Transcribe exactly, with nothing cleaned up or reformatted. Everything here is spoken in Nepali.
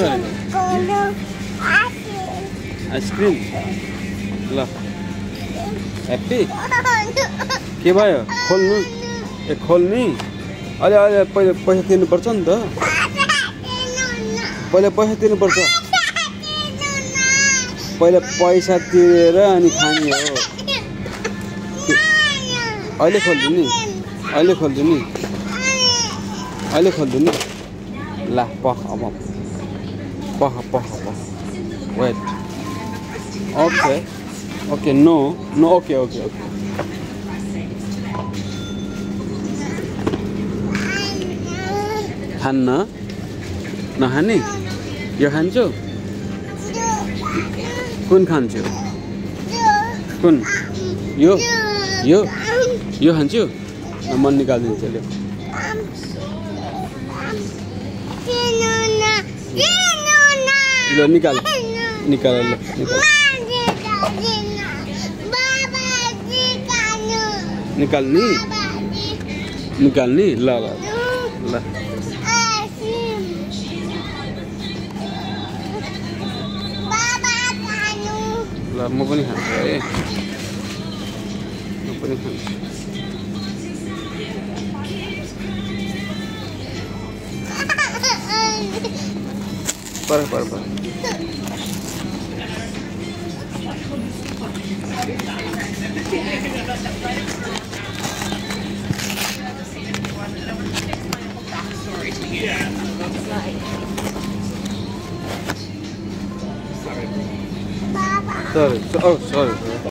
गरेको? आइसक्रिम ल ह्याप्पी के भयो खोल्नु ए खोल्ने अहिले अहिले पहिला पैसा तिर्नुपर्छ नि त पहिला पैसा तिर्नुपर्छ पहिला पैसा तिरेर अनि खाने हो अहिले खोल्छु नि अहिले खोल्छु नि अहिले खोल्छु नि ल पख अब पख पख पख wait okay okay no no okay okay okay खान्न नखाने यो खान्छु कुन खान्छु कुन यो यो यो खान्छु म निकालिदिन्छु ल ल निकाल निकाल ल निकाल निकाल्ने निकाल्ने ल ल ल ल म पनि खान्छु है म पनि खान्छु पर पर पर sorry oh sorry